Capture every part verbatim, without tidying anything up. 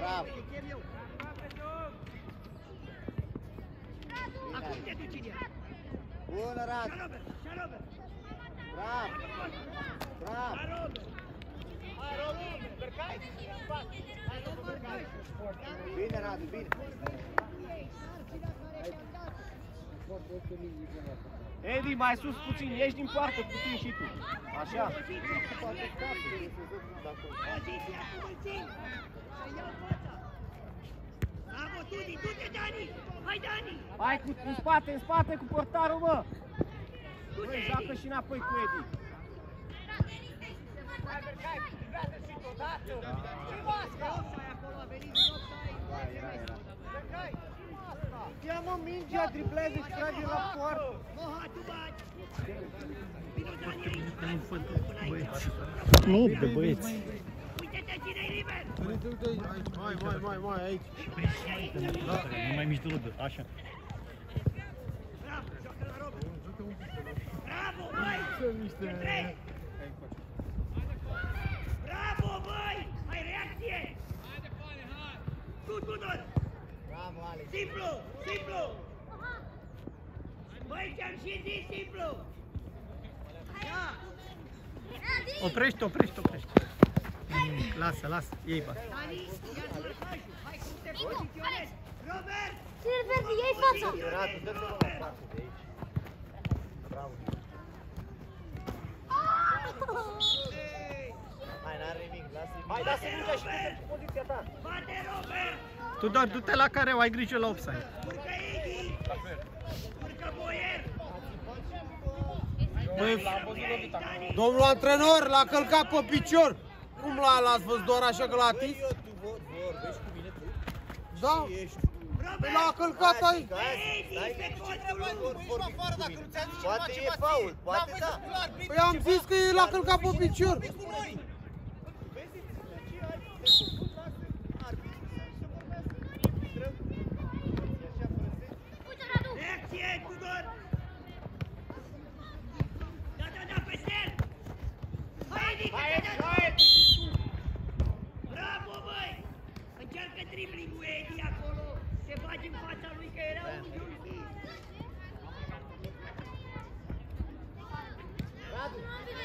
Bravo! Acum te duci în ea! Bună, Radu! Bravo! Bravo! Bine, Radu, bine! Edi, mai sus puțin, ieși din poartă puțin și tu. Așa. Poziția cum îl țin! Să iau fața! Bravo, Tudi, du-te, Dani! Hai, Dani! Hai cu, în spate, în spate cu portarul, mă! Du-te, Băi, Edi! joacă și înapoi cu Edi. Ia-mă mingea, driblează și trage la poartă. Moha, tu bagi! Vino, Dani, aici! Nu, de băieți. Uite-te, cine-i liber! Uite, uite, aici, mai, mai, mai, mai, aici. Nu mai mici de luptă, așa. Bravo, joacă la Robert! Bravo, băi! Petre! Bravo, băi! Hai reacție! Tu, Tudor! Bravo, Alex! Simplu! Simplu! Băi, ți-am și zis simplu! Da! Oprește, oprește, oprește. Lasă, lasă, ei bă. Dani, ia-ți marcajul! Hai cum te poziționezi! Robert! Ține verde, ia-i fața! Radu, dă-te mă la față de aici. Bravo! Hai, n-are nimic, lasă-i. Hai, lasă mingea și du-te în poziția ta. Bate, Robert! Tu doar du-te la careu, ai grijă la offside. Urcă Edi! Urcă Boier! Băi, Dani! domnul antrenor, l-a călcat pe picior. Cum l-ați văzut doar așa că l-a atins? Tu vorbești cu mine, tu? Da. Păi l-a călcat aici. Edi, pe postul! Poate e faul, poate da. Păi am zis că l-a călcat pe picior. Reacție, Tudor! Da, da, da, peste el! Hai, Edi, că te dă! Bravo, băi! Încearcă dribbling-ul Edi acolo! Se bagi în fața lui că era unghiul închis! Radu!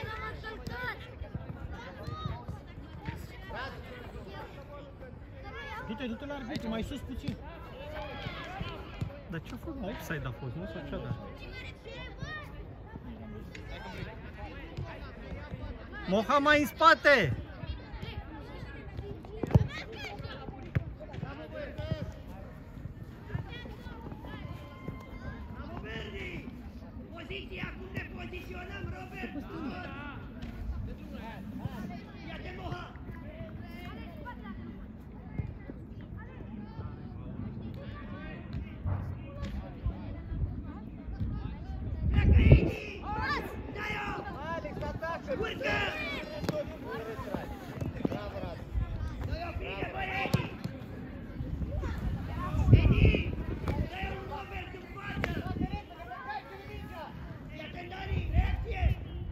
Du-te, du-te la arbitru, mai sus puțin. Dar ce-a făcut? Offside a fost, nu? Sau ce-a dat? Moha mai în spate! Bravo, Verdi! Poziția, cum ne poziționăm, Robert? Ia-te, Moha! Pleacă, Edi! Dai-o! Alex, atacă! Urcă! Bravo, Radu! Dă-i-o bine, băi, Edi! Edi! Dă-i un Robert în față! Ia-te, Dani! Reacție!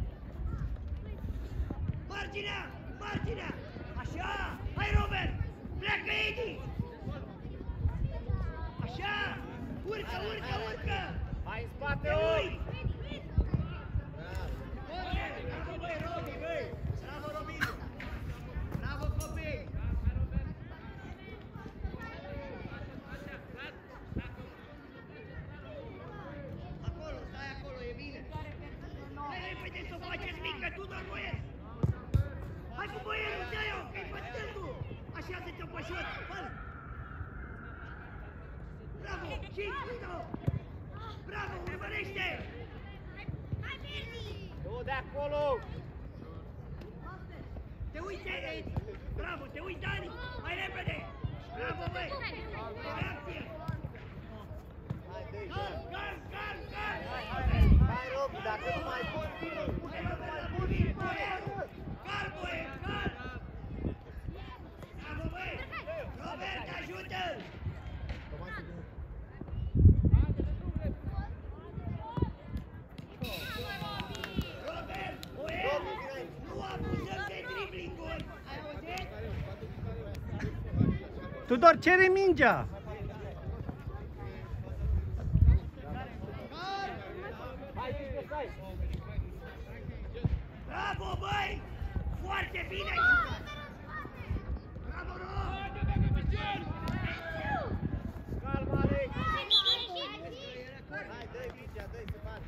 Marginea! Marginea! Așa! Hai, Robert! Pleacă, Edi! Așa! Urcă, urcă, urcă! Hai în spate, Te oi! uiți! Bravo, băi, Robi, băi! Bravo, Robiu! Bravo, copii! Acolo, stai acolo, e bine! Hai, repede să o faceți mică, Tudor, Boier! Hai cu Boierul, dă-i-o, că-i pe stângul! Așează-te-o pe șut, fă-l! Bravo, cinci, bravo, urmărește! Du de acolo! Te uiți, Edi! Bravo, te uiți, Dani! Mai repede! Bravo, băi! Reacție! Cal, cal, cal, cal! Hai, Robi, dacă nu mai poți, bine, pune-mă mai bun! Cal, băi, cal! Bravo, băi! Robert, ajută-l! Robert, Boier, nu abuzăm de dribbling-uri! Ai auzit? Tudor, cere mingea! Bravo, băi! Foarte bine! Bravo, Ro! Calma, Alex! Hai, dă-i mingea, dă-i să bate!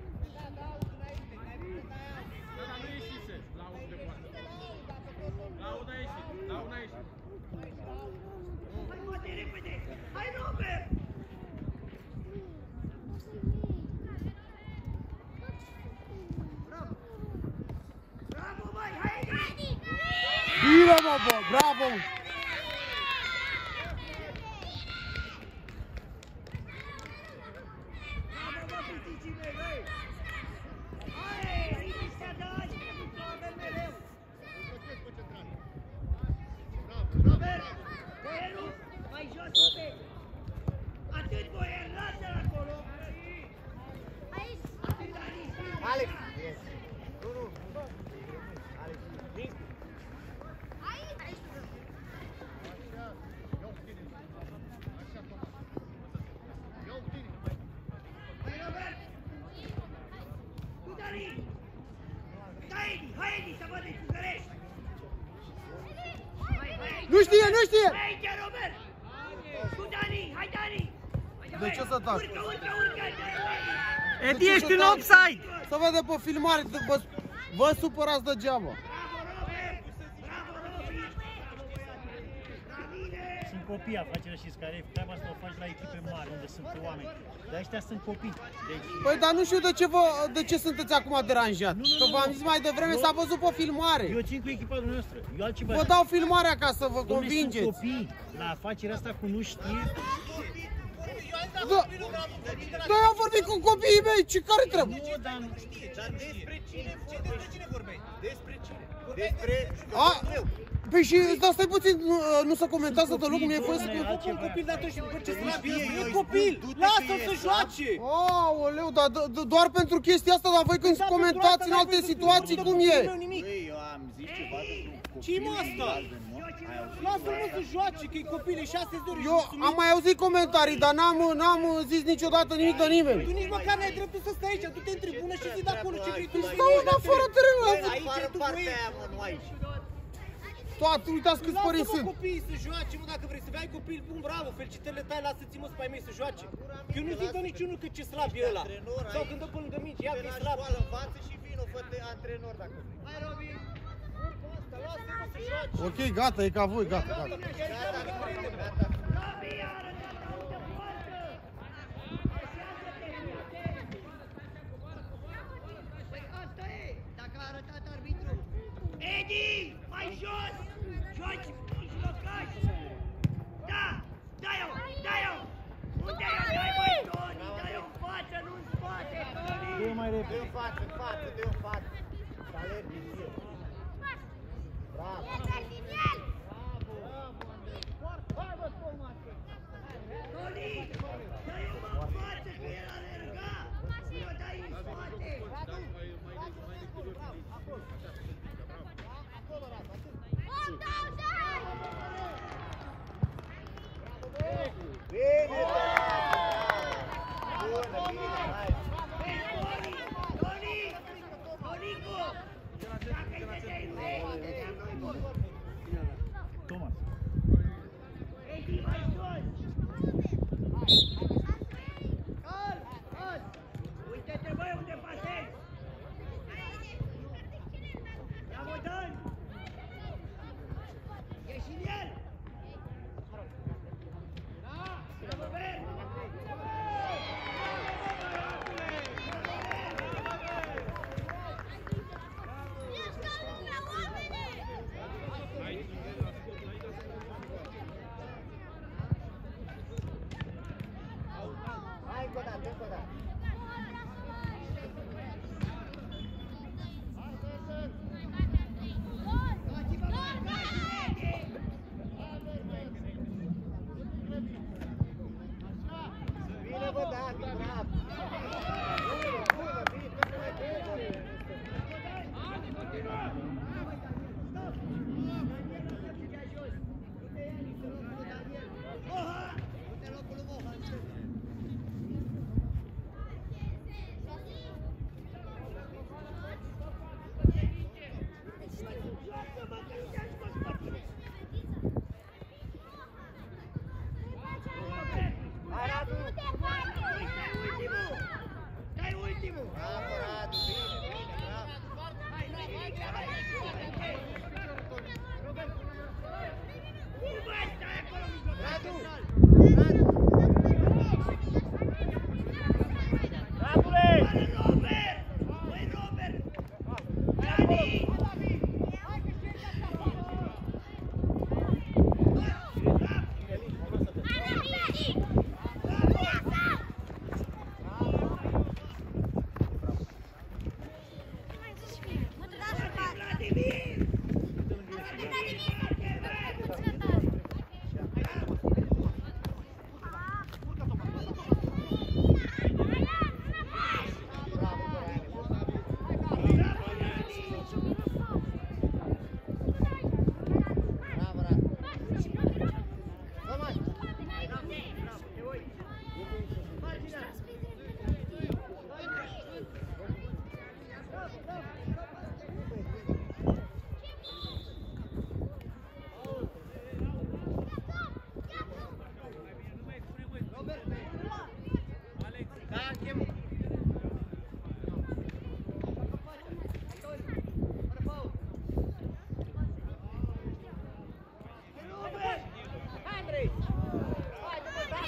Hai, poate repede! Hai, Robert! Bravo, băi! Hai! Bine, mă, bă, bravo! Bravo, bă, piticii mei, băi! Hai! Liniștea de azi, că nu o avem mereu! Robert! Boierul, mai jos un pic! Atât, Boier, lasă-l acolo! Atât, Alice! Alex! Nu, nu! Alex! Vin! Hai, Robert! Tu, Dani! Da, Edi! Hai, Edi, să văd de cugărești! Hai, hai! Nu știe, nu știe! Hai aici, Robert! Tu, Dani! Hai, Dani! De ce să tac? Urcă, urcă, urcă! Edi, ești în offside! Să vede pe filmare, vă, vă supărați degeaba. Bravo, Robert! Bravo, Robi! Bravo, băiatul! Bravine! Sunt copii, afacerea și care treaba asta o faci la echipe mari, unde sunt oameni. Dar ăștia sunt copii. Deci, Păi, dar nu știu de ce, vă, de ce sunteți acum deranjat. Nu, nu, Că nu, v-am nu. zis mai devreme, Eu- s-a văzut pe filmare. eu țin cu echipa dumneavoastră. Eu altceva. Vă dau filmarea ca să vă Dom'le, sunt convingeți. copii. La afacerea asta cu nu știe. Da, da, eu am vorbit cu copiii mei, ce care trebuie? Nu, dar nu. Dar despre cine vorbești? Despre cine vorbești? Despre cine? Despre A, jucătorul meu! păi și, dar stai puțin, nu, nu se comentează deloc, nu e voie să... Dom'le, altceva. Copil, dar tu și după ce Nu știe, eu îi copil! spun, du-te Lasă-l că să e joace! Aoleu, dar d- d- doar pentru chestia asta, dar voi când comentați în alte situații, cum e? Băi, eu am zis ceva despre un copil. Ce-i mă asta? galben, mă? Ai auzit? Lasă-l mă să joace, că e copil, e șase de ori. Eu am mai auzit comentarii, dar n-am, n-am zis niciodată nimic de nimeni. Tu nici măcar n-ai dreptul să stai aici, du-te în tribună și zi de acolo ce vrei tu să Stau în afara terenului. Băi, aici e partea aia, mă, nu aici. Toate, uitați câți părinți Lasă-mă sunt. copiii să joace, mă, dacă vrei să vei copil bun, bravo, felicitările tale, lasă-ți mă spai mei să joace. Eu nu zic de niciunul că ce slab e ăla. Sau când dă pe lângă mici, ia că Pe e la slab. școală învață și vino, fă-te antrenor dacă vrei. Hai, Robi! Lasă-mă să joace. Ok, gata, e ca voi, gata, gata. Gata, gata, gata. Robi, a arătat la altă poartă! Așează-te, fii Păi asta e, dacă a arătat arbitru. Edi, mai jos! Joci mijlocaș! Da! Dai-o! Dai-o! Unde i-o dai, băi, Toni? Dai-o în față, nu în spate, Toni! Dă mai repede. Dă-i în față, în față, dă-i în față. Să alergi în el. Bravo. Toni! Dai-o mă în față, că el alerga! Nu-i-o dai în spate! Bine, bună, bine, hai. Vezi, Toni! Toni! Tonico! Dacă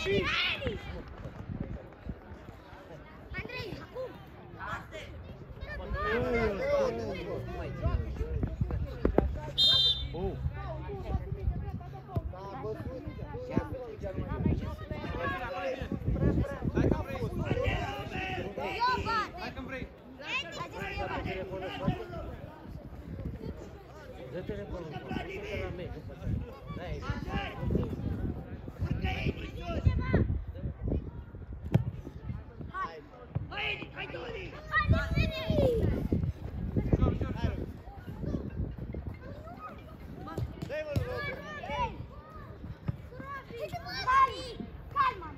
Și... Andrei, acum! Oh. Hai când vrei! Dă telefonul, de la meci. Urcă Edi sus! Hai! Hai Edi, hai Toni! Calma!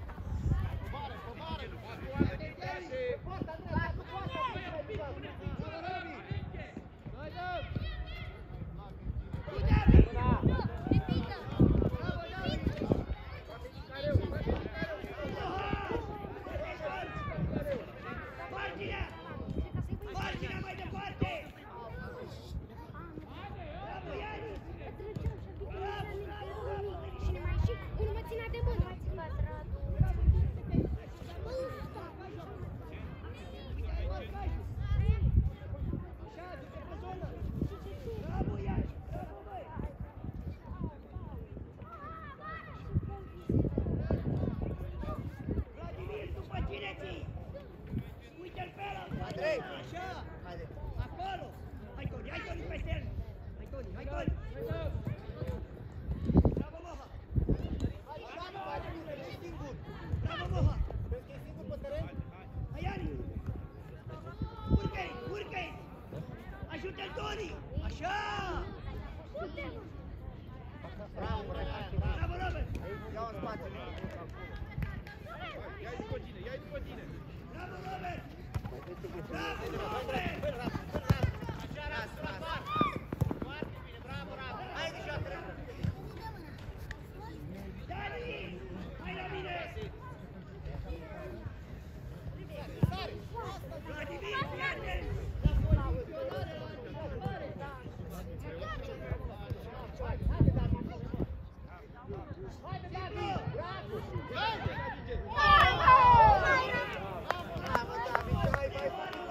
Marginea! Marginea mai departe! Bravo, Iani! Cine mai ieși? Unul mă ținea de mână. Bravo, Iani! Bravo, băi! Vladimir, după cine ții? Uite-l pe ăla! Andrei! Așa! Haide! Acolo! Hai Toni, hai Toni peste el! Hai Toni, hai Toni! Bravo, Moha! Bravo, Moha! Crezi că e singur pe teren? Hai, Iani! Urcă-i, urcă-i! Ajută-l, Toni! Așa! Bravo, Răzvan! Bravo, Robert! Ia-o în spate! Ia-i după tine, ia-i după tine. Bravo, Robert! Bravo, Robert! Dani! Hai la mine! Vladimir, prieten! Bravo, David! Hai, vai,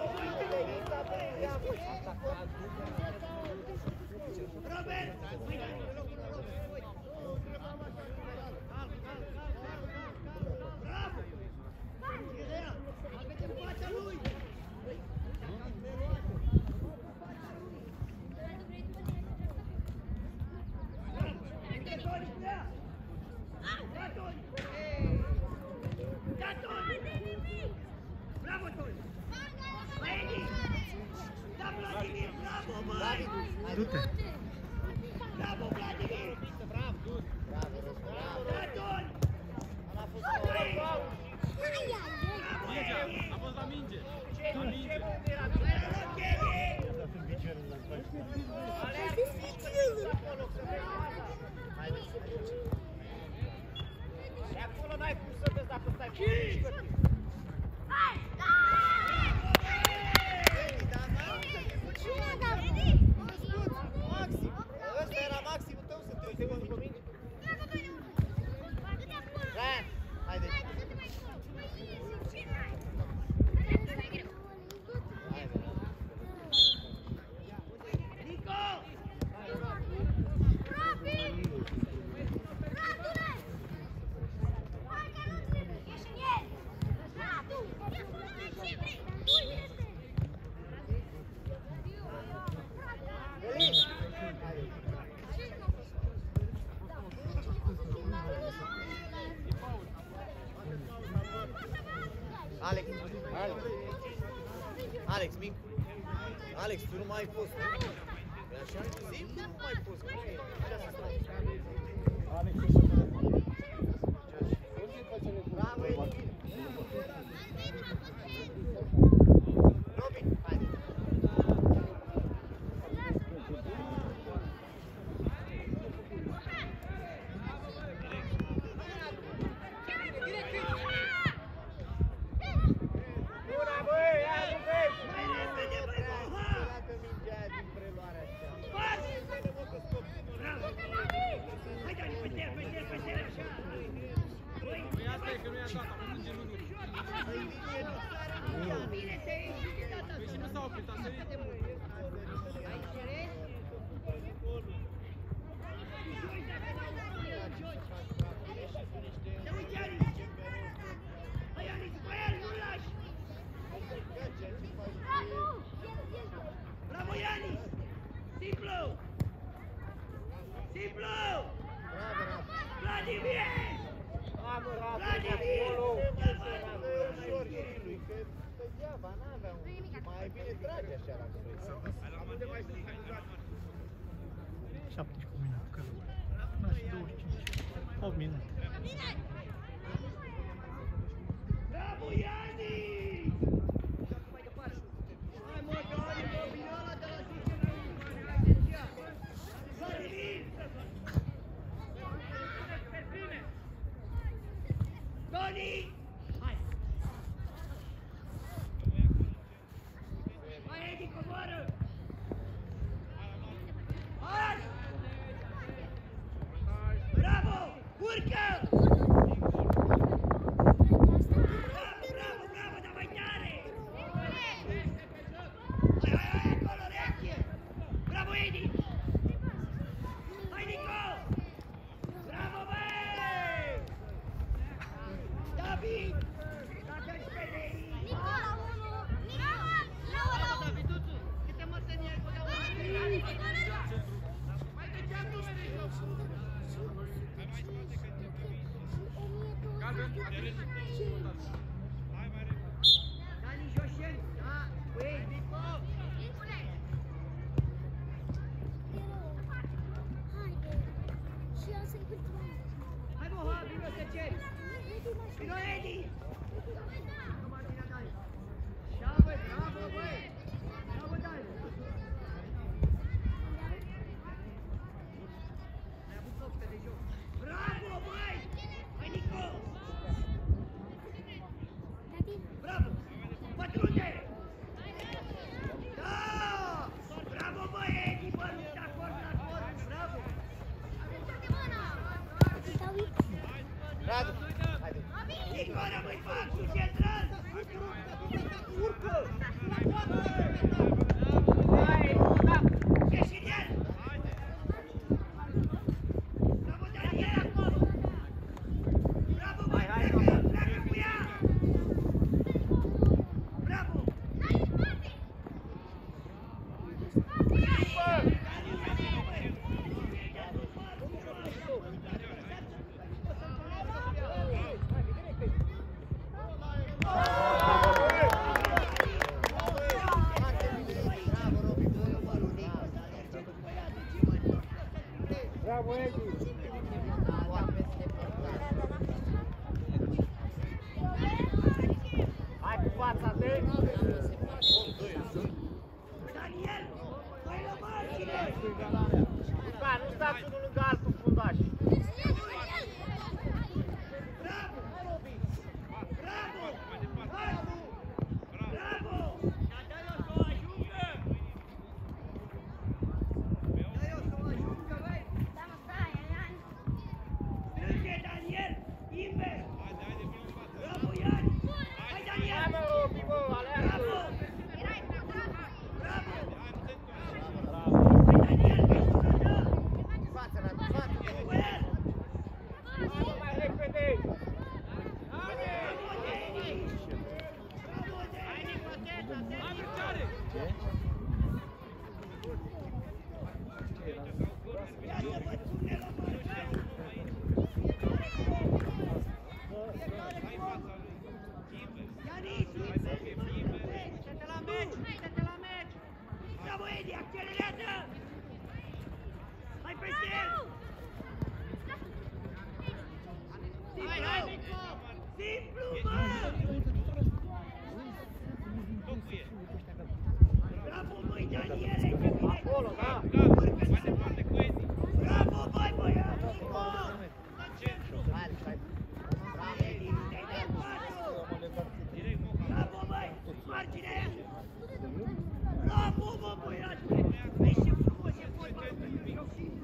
Robert! Bravo! Bagă-te în fața lui! Uite, Toni, ia! Da, Toni! Da, Toni! Bravo, Toni! Mai Edi! Da, Vladimir! Bravo, băi! Du-te! Bravo, Vladimir! Bravo, Răzvan! Da, Toni! Bravo, Edi! A fost la minge. La minge. Bravo, Edi! Sunt piciorul la faci. Și acolo n-ai cum să vezi dacă stai cu mici pe tine. Maxim! Ăsta era maximul tău să te uite după mine. Ryan, haide! Nico! Eli! Haide! Alex! Alex! Alex, Mincu! Alex, tu nu mai ai fost, nu? Păi așa, zi, tu nu mai ai fost, cum e? Așa să stai. Bravo, Eli! Robin, haide! Bună, băi, ia nu vezi! Mai repede, băi, Moha! Dacă mingea din preluarea asta. Pas! Bravo! Hai, Dani, pe el, pe simplu! Bravo, Radu. Vladimir! Hai mă, Radu, Vladimir! acolo. Ușor și lui, că degeaba n-avea un... Mai bine trage așa dacă vrei să șaptesprezece minute, că lasă douăzeci și cinci, opt minute. Bravo, Iani! Hai mă, Dani, mă, vine ăla de la Suceava! Vladimir! Doni! Hai! Hai, Edi, coboară! Hai! Bravo! Urcă! Bravo, bravo, bravo, dar mai tare! Hai, hai, hai, acolo, reacție! Bravo, Edi! Hai, Nico! Bravo, băi! David! Dacă-ți vedei! Nico la unu! Nico! Nouă la unu! Daviduțu, câte măsăni ai făcut? Mai duceam numele jos! Dani Joșel, da? Băi, Nico! Hai mă, ha, vino să ceri! Vino, Edi! Da, băi, bravo, băi! Bravo, Dani! Ai avut luptă de joc! Bravo, băi! Hai, Nico! Bravo! Pătrunde! Da! Bravo, băi, Edi, bă, nu de acord, de acord! Bravo! Radu, haide. Nico, rămâi fac, sus central! Urcă! Ieși în el! Bravo, Daniel! Bravo, băi, pleacă! Pleacă cu ea! Bravo! Bravo, Edi! Hai cu fața, deci! Daniel! Hai la margine! Luca, nu stați unul lângă altul, fundași! Bravo! Bravo! Hai! Bravo! Dar dă-i-o să o ajungă! Dă-i-o să o ajungă, băi! Strânge, Daniel! Invers! Bravo, Ian! Hai, Daniel! Hai mă, Robi, bă, aleargă! Bravo! Bravo! Hai, Daniel, vezi una, dă! Față, Radu, față. Cu el! Hai mă, mai repede! Bravo, Deni! Bravo, Deni! Hai, picioare! Iată-vă, ține la margine! Iani, uite-te la meci, uite-te la meci! Bravo, Edi, accelerează! Hai peste el! Hai, hai, Nico! Simplu, mă! Bravo, băi, Daniele, ce bine! Acolo, da! Bravo, băi, băiat! Nico! Haide, haide. Bravo, Edi, te-ai dat pasul! Bravo, băi! Margine! Bravo, bă, băiatul! Vezi ce frumos e fotbalul pentru joc simplu!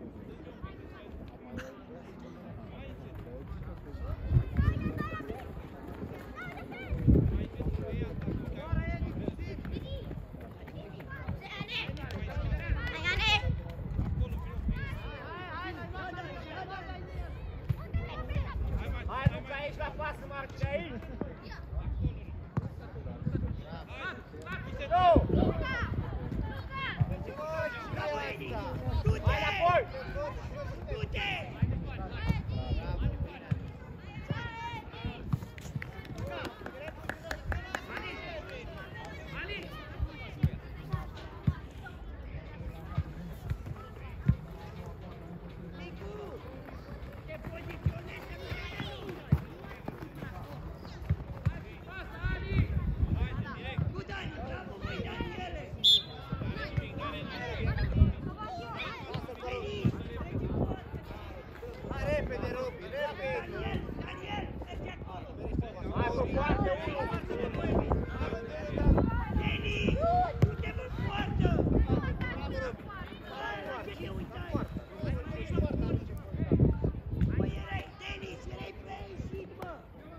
Hai, Luca, aici la pasă, margine, aici! Go! Bravo, Edi! Du-te! Hai înapoi! Du-te! Hai repede, Robi, repede! Hai pe poartă, unul! Deni, du-te pe poartă! Ce te uitai? Băi, erai Denis, erai prea ieșit, mă!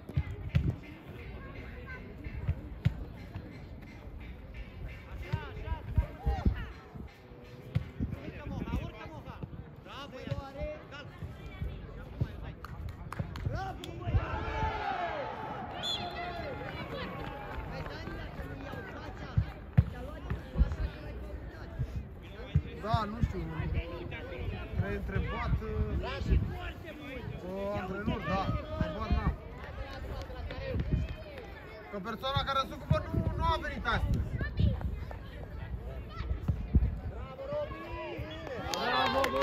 Bravo, băi! Da, nu știu. Ne-ai întrebat uh, antrenor, da. Habar n-am. Că persoana care se ocupă nu, nu a venit astăzi. Bravo, bă!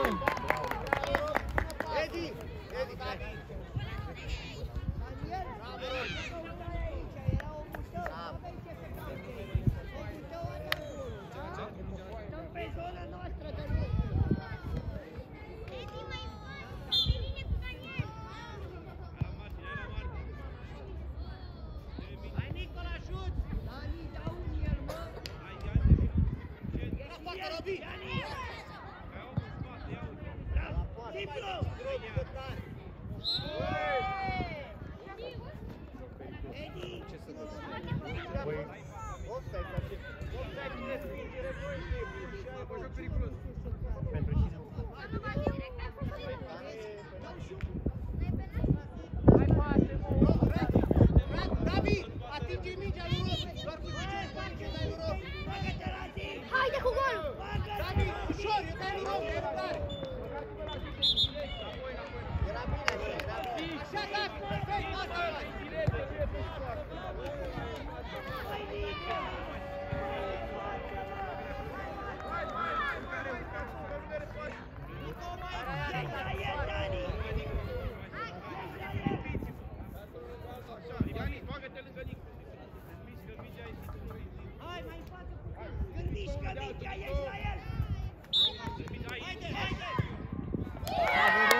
Edi! Edi, hai! Stăm pe zona noastră, Daniel! Hai, Nicola, șut! Dani, dau un el, mă! Facă, Robi! Dani! Bravo! Simplu! Edi! Offside, face. Offside, cine strângere, băi, și aia bă, joc periculos. Pentru cine? David, atinge mingea lui Robi, doar cu ce face, dai lui Robi. Bagă-te la tine! Haide cu gol! David, ușor, eu dai lui Robi, e răbdare. Era bine, bă, era bine. Așa, da, perfect, asta faci. Hai, mai în față puțin! Când mișcă mingea, ești la el! Haide, haide!